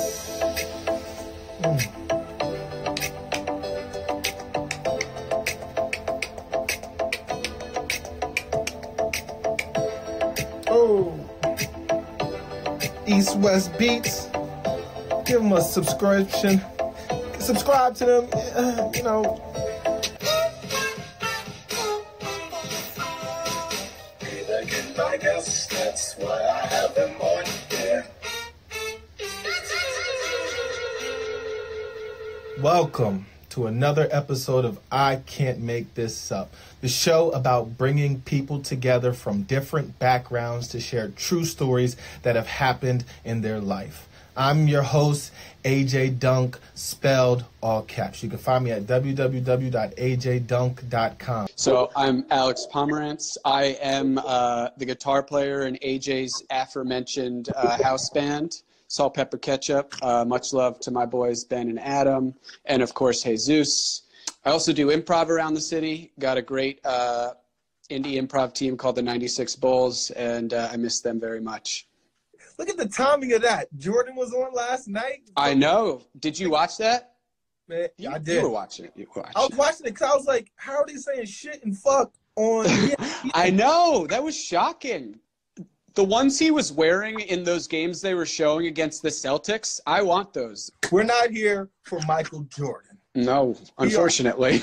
Oh, East West Beats. Give them a subscription. Subscribe to them, I guess that's why I have them on here. Welcome to another episode of I Can't Make This Up, the show about bringing people together from different backgrounds to share true stories that have happened in their life. I'm your host, AJ Dunk, spelled all caps. You can find me at www.ajdunk.com. So I'm Alex Pomerantz. I am the guitar player in AJ's aforementioned house band, Salt, Pepper, Ketchup. Much love to my boys, Ben and Adam, and of course, Jesus. I also do improv around the city. Got a great indie improv team called the 96 Bulls, and I miss them very much. Look at the timing of that. Jordan was on last night. I know. Did you watch that? Man, I did. You were watching it. I was watching it because I was like, how are they saying shit and fuck on I know. That was shocking. The ones he was wearing in those games they were showing against the Celtics, I want those. We're not here for Michael Jordan. No, unfortunately.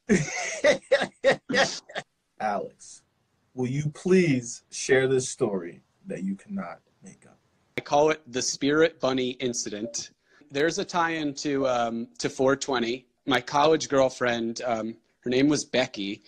Alex, will you please share this story that you cannot make up? I call it the Spirit Bunny incident. There's a tie-in to 420. My college girlfriend, her name was Becky.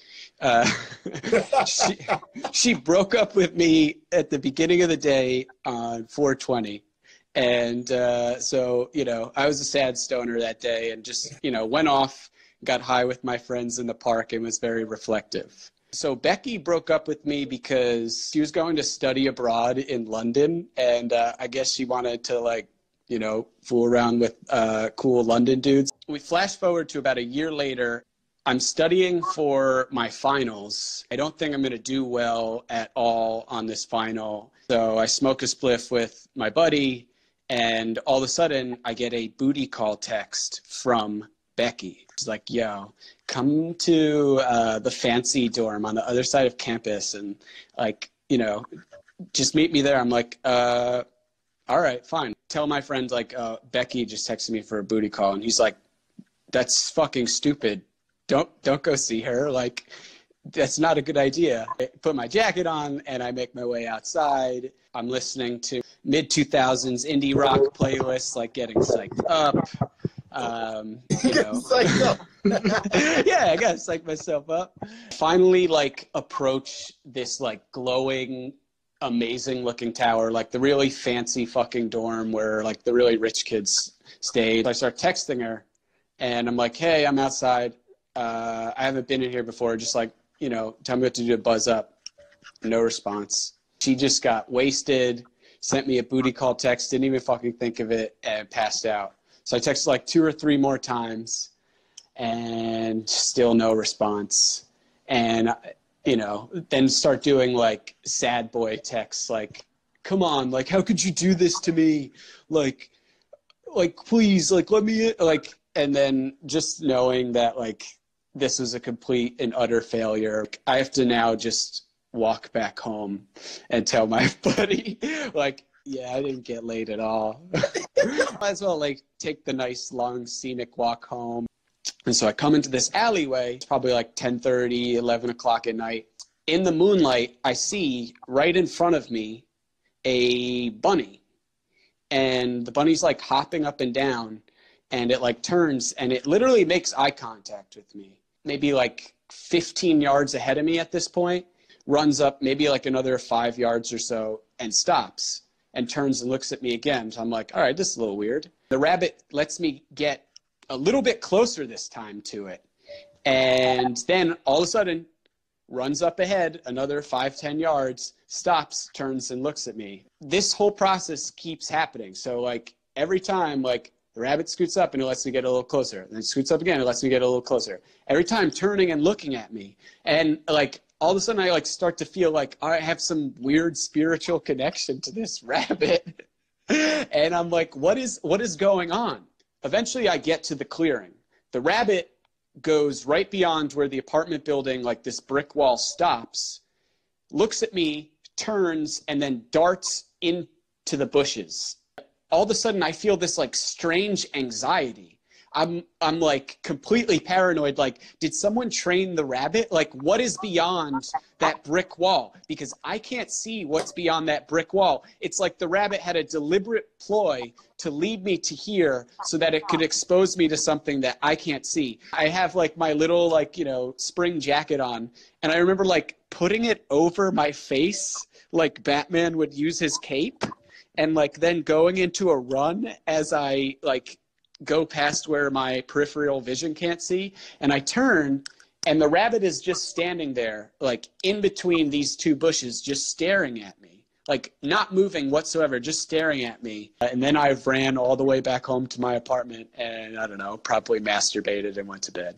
She broke up with me at the beginning of the day on 420. And so, I was a sad stoner that day and just, went off, got high with my friends in the park and was very reflective. So Becky broke up with me because she was going to study abroad in London, and I guess she wanted to, fool around with cool London dudes. We flash forward to about a year later. I'm studying for my finals. I don't think I'm going to do well at all on this final. So I smoke a spliff with my buddy, and all of a sudden I get a booty call text from Becky. She's like, yo, come to the fancy dorm on the other side of campus and just meet me there. I'm like, all right, fine. Tell my friend, Becky just texted me for a booty call. And he's like, that's fucking stupid. Don't go see her. That's not a good idea. I put my jacket on and I make my way outside. I'm listening to mid-2000s indie rock playlists, getting psyched up. Yeah, I gotta psych myself up. Finally, approach this glowing, amazing looking tower, the really fancy fucking dorm where the really rich kids stayed. I start texting her and I'm like, hey, I'm outside. I haven't been in here before. Just tell me what to do to buzz up. No response. She just got wasted, sent me a booty call text, didn't even fucking think of it, and passed out. So I texted 2 or 3 more times and still no response. And, then start doing sad boy texts, come on, how could you do this to me? Please, let me in. And then just knowing that this was a complete and utter failure. I have to now just walk back home and tell my buddy, yeah, I didn't get laid at all. Might as well take the nice long scenic walk home. And so I come into this alleyway. It's probably 10:30, 11 o'clock at night. In the moonlight, I see right in front of me a bunny. And the bunny's hopping up and down. And it turns and it literally makes eye contact with me. Maybe 15 yards ahead of me at this point. Runs up maybe another 5 yards or so and stops. And turns and looks at me again. So I'm like, all right, this is a little weird. The rabbit lets me get a little bit closer this time to it. And then all of a sudden, runs up ahead another 5-10 yards, stops, turns, and looks at me. This whole process keeps happening. So every time, the rabbit scoots up and it lets me get a little closer. And then scoots up again, it lets me get a little closer. Every time turning and looking at me. And all of a sudden I start to feel I have some weird spiritual connection to this rabbit. And I'm like, what is going on? Eventually I get to the clearing. The rabbit goes right beyond where the apartment building, like this brick wall, stops, looks at me, turns, and then darts into the bushes. All of a sudden I feel this like strange anxiety. I'm like completely paranoid. Like, did someone train the rabbit? Like, what is beyond that brick wall? Because I can't see what's beyond that brick wall. It's like the rabbit had a deliberate ploy to lead me to here so that it could expose me to something that I can't see. I have like my little like, you know, spring jacket on, and I remember like putting it over my face like Batman would use his cape, and like then going into a run as I like go past where my peripheral vision can't see, and I turn, and the rabbit is just standing there, like in between these two bushes, just staring at me, like not moving whatsoever, just staring at me. And then I ran all the way back home to my apartment, and I don't know, probably masturbated and went to bed.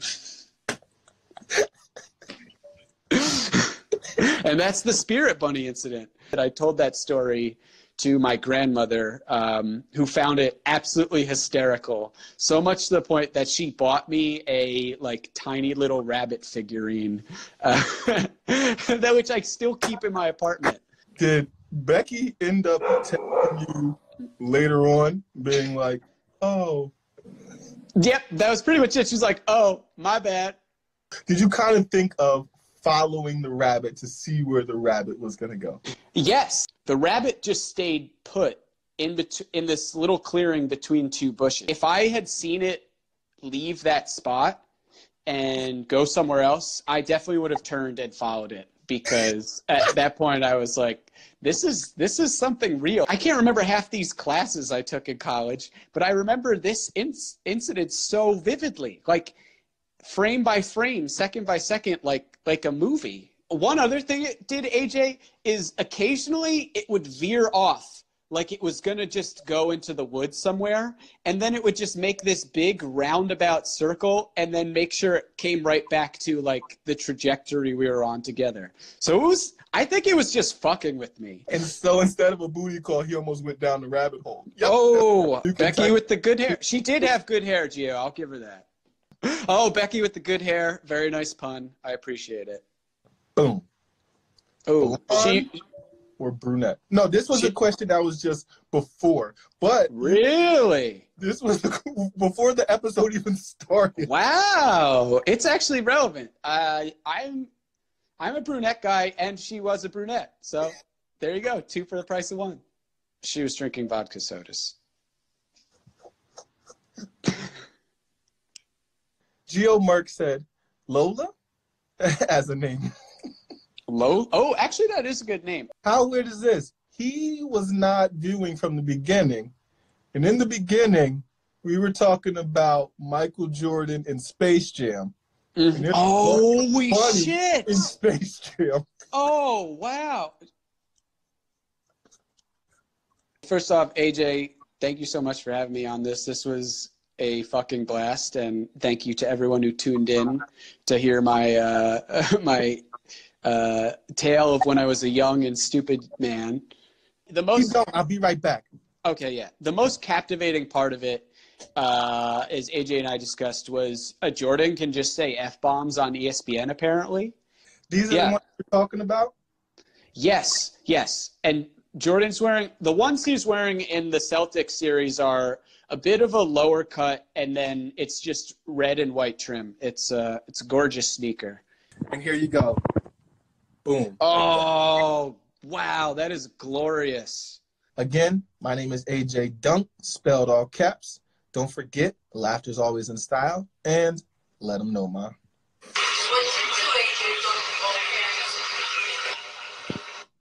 And that's the spirit bunny incident. I told that story to my grandmother, who found it absolutely hysterical. So much to the point that she bought me a like tiny little rabbit figurine, that which I still keep in my apartment. Did Becky end up telling you later on, being like, oh? Yep, that was pretty much it. She's like, oh, my bad. Did you kind of think of following the rabbit to see where the rabbit was going to go? Yes. The rabbit just stayed put in this little clearing between two bushes. If I had seen it leave that spot and go somewhere else, I definitely would have turned and followed it, because at that point I was like, this is something real. I can't remember half these classes I took in college, but I remember this incident so vividly, like frame by frame, second by second, like a movie. One other thing it did, AJ, is occasionally it would veer off, like it was going to just go into the woods somewhere, and then it would just make this big roundabout circle and then make sure it came right back to like the trajectory we were on together. So I think it was just fucking with me. And so instead of a booty call, he almost went down the rabbit hole. Yep. Oh, Becky with the good hair. She did have good hair, Gio. I'll give her that. Oh, Becky with the good hair. Very nice pun. I appreciate it. Boom. Oh, or brunette? No, this was a question that was just before. But really, this was before the episode even started. Wow, it's actually relevant. I'm a brunette guy, and she was a brunette. So there you go, 2 for the price of 1. She was drinking vodka sodas. Geo Merck said, Lola as a name. Lola? Oh, actually, that is a good name. How weird is this? He was not viewing from the beginning. And in the beginning, we were talking about Michael Jordan in Space Jam. Mm-hmm. Holy shit! In Space Jam. Oh, wow. First off, AJ, thank you so much for having me on this. This was a fucking blast, and thank you to everyone who tuned in to hear my tale of when I was a young and stupid man. I'll be right back. Okay, yeah. The most captivating part of it, as AJ and I discussed, was Jordan can just say F-bombs on ESPN, apparently. These are the ones you're talking about? Yes. And Jordan's wearing, the ones he's wearing in the Celtics series are a bit of a lower cut, and then it's just red and white trim. It's a gorgeous sneaker. And here you go. Boom. Oh, wow. That is glorious. Again, my name is AJ Dunk, spelled all caps. Don't forget, laughter's always in style, and let them know, Ma.